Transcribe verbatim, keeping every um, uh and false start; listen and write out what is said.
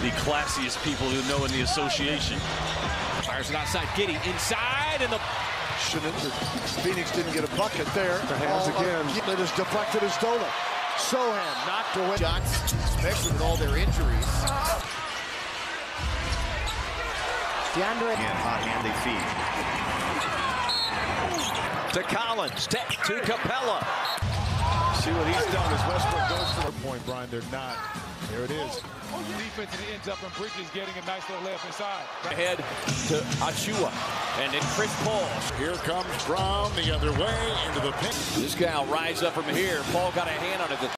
the classiest people who know in the association. Fires it outside. Giddey inside, and the Shouldn't, Phoenix didn't get a bucket there. The hands all again. It is deflected as Dola. Sohan knocked away. Shots, especially with all their injuries. DeAndre. And hot-handed feed. to Collins, to, to Capella. See what he's done as Westbrook goes for the point, Brian. They're not. There it is. Defense, and it ends up in Bridges getting a nice little left inside. Ahead to Achua, and then Chris Paul. Here comes Brown the other way into the paint. This guy will rise up from here. Paul got a hand on it.